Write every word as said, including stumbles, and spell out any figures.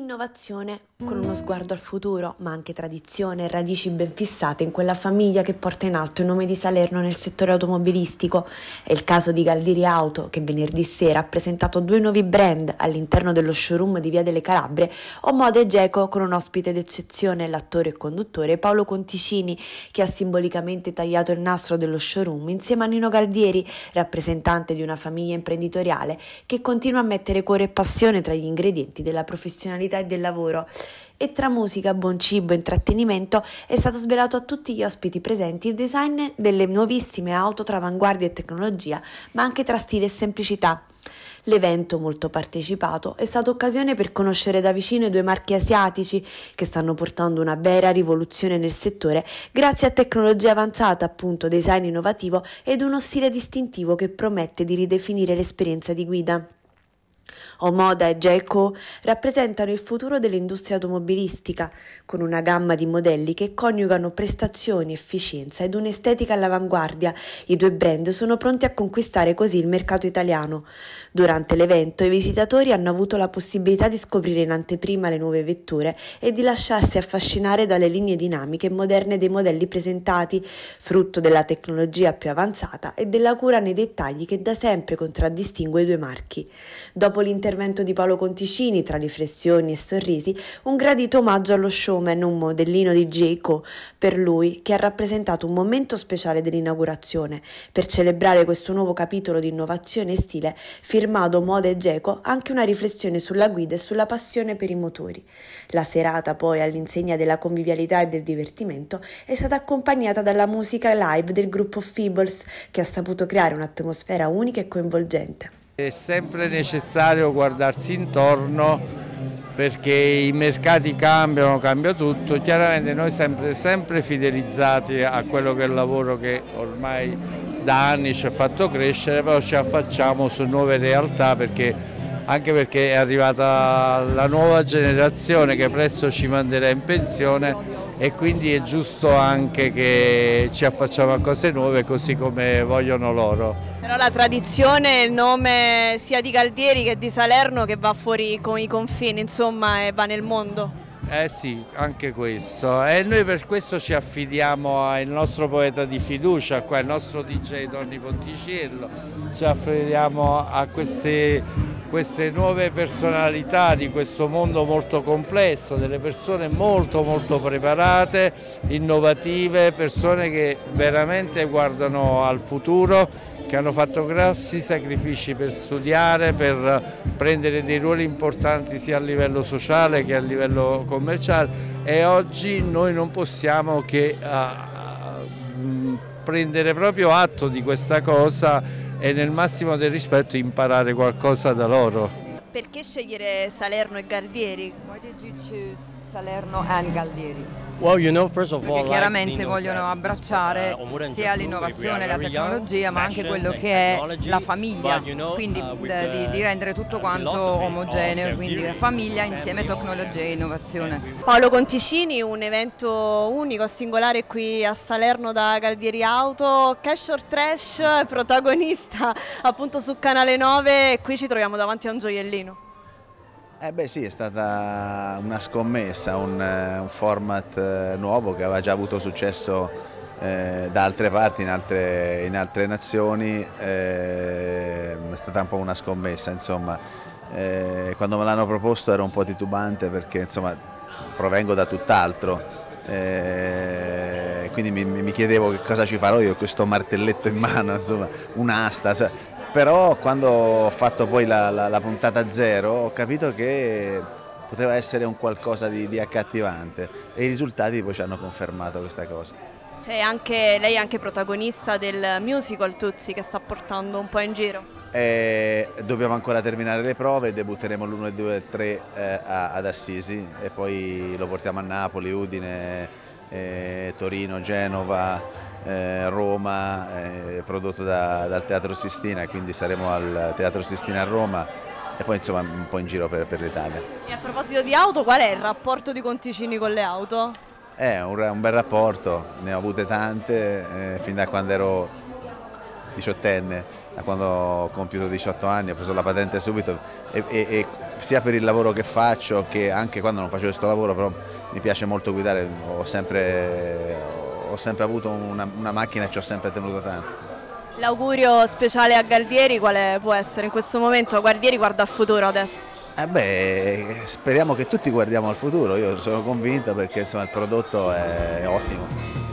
Innovazione con uno sguardo al futuro, ma anche tradizione e radici ben fissate in quella famiglia che porta in alto il nome di Salerno nel settore automobilistico. È il caso di Galdieri Auto, che venerdì sera ha presentato due nuovi brand all'interno dello showroom di Via delle Calabre, o Moda e Geco, con un ospite d'eccezione, l'attore e conduttore Paolo Conticini, che ha simbolicamente tagliato il nastro dello showroom insieme a Nino Galdieri, rappresentante di una famiglia imprenditoriale che continua a mettere cuore e passione tra gli ingredienti della professionalità e del lavoro. E tra musica, buon cibo e intrattenimento è stato svelato a tutti gli ospiti presenti il design delle nuovissime auto tra avanguardia e tecnologia, ma anche tra stile e semplicità. L'evento, molto partecipato, è stato occasione per conoscere da vicino i due marchi asiatici che stanno portando una vera rivoluzione nel settore grazie a tecnologia avanzata, appunto design innovativo ed uno stile distintivo che promette di ridefinire l'esperienza di guida. O Moda e Geco rappresentano il futuro dell'industria automobilistica, con una gamma di modelli che coniugano prestazioni, efficienza ed un'estetica all'avanguardia. I due brand sono pronti a conquistare così il mercato italiano. Durante l'evento i visitatori hanno avuto la possibilità di scoprire in anteprima le nuove vetture e di lasciarsi affascinare dalle linee dinamiche e moderne dei modelli presentati, frutto della tecnologia più avanzata e della cura nei dettagli che da sempre contraddistingue i due marchi. Dopo l'intervento di Paolo Conticini, tra riflessioni e sorrisi, un gradito omaggio allo showman, un modellino di Geco, per lui che ha rappresentato un momento speciale dell'inaugurazione. Per celebrare questo nuovo capitolo di innovazione e stile, firmato Moda e Geco, anche una riflessione sulla guida e sulla passione per i motori. La serata, poi, all'insegna della convivialità e del divertimento, è stata accompagnata dalla musica live del gruppo Feebles, che ha saputo creare un'atmosfera unica e coinvolgente. È sempre necessario guardarsi intorno perché i mercati cambiano, cambia tutto. Chiaramente noi sempre, sempre fidelizzati a quello che è il lavoro che ormai da anni ci ha fatto crescere, però ci affacciamo su nuove realtà perché, anche perché è arrivata la nuova generazione che presto ci manderà in pensione e quindi è giusto anche che ci affacciamo a cose nuove così come vogliono loro. Però la tradizione, il nome sia di Galdieri che di Salerno che va fuori con i confini, insomma, e va nel mondo. Eh sì, anche questo. E noi per questo ci affidiamo al nostro poeta di fiducia, qua, il nostro D J Tony Ponticello, ci affidiamo a queste, queste nuove personalità di questo mondo molto complesso, delle persone molto molto preparate, innovative, persone che veramente guardano al futuro, che hanno fatto grossi sacrifici per studiare, per prendere dei ruoli importanti sia a livello sociale che a livello commerciale, e oggi noi non possiamo che uh, prendere proprio atto di questa cosa e nel massimo del rispetto imparare qualcosa da loro. Perché scegliere Salerno e Galdieri? Why did you choose Salerno and Galdieri? Well, you know, first of all, Perché chiaramente vogliono abbracciare sia l'innovazione e la tecnologia, ma anche quello che è la famiglia, quindi di, di rendere tutto quanto omogeneo, quindi famiglia insieme tecnologia e innovazione. Paolo Conticini, un evento unico, singolare qui a Salerno da Galdieri Auto, Cash or Trash, protagonista appunto su Canale nove, e qui ci troviamo davanti a un gioiellino. Eh beh sì, è stata una scommessa, un, un format nuovo che aveva già avuto successo eh, da altre parti, in altre, in altre nazioni, eh, è stata un po' una scommessa, insomma. Eh, quando me l'hanno proposto ero un po' titubante perché insomma provengo da tutt'altro, eh, quindi mi, mi chiedevo che cosa ci farò io con questo martelletto in mano, insomma, un'asta. Però quando ho fatto poi la, la, la puntata zero ho capito che poteva essere un qualcosa di, di accattivante e i risultati poi ci hanno confermato questa cosa. C'è anche, lei è anche protagonista del musical Tuzzi che sta portando un po' in giro. E dobbiamo ancora terminare le prove, debutteremo l'uno, due e tre eh, ad Assisi e poi lo portiamo a Napoli, Udine, eh, Torino, Genova. Eh, Roma, eh, prodotto da, dal Teatro Sistina, quindi saremo al Teatro Sistina a Roma e poi insomma un po' in giro per, per l'Italia. E a proposito di auto, qual è il rapporto di Conticini con le auto? È un, un bel rapporto, ne ho avute tante, eh, fin da quando ero diciottenne da quando ho compiuto diciotto anni, ho preso la patente subito e, e, e sia per il lavoro che faccio che anche quando non facevo questo lavoro, però mi piace molto guidare, ho sempre, ho sempre avuto una, una macchina e ci ho sempre tenuto tanto. L'augurio speciale a Galdieri quale può essere in questo momento? Galdieri guarda al futuro adesso. Eh beh, speriamo che tutti guardiamo al futuro, io sono convinto perché insomma, il prodotto è ottimo.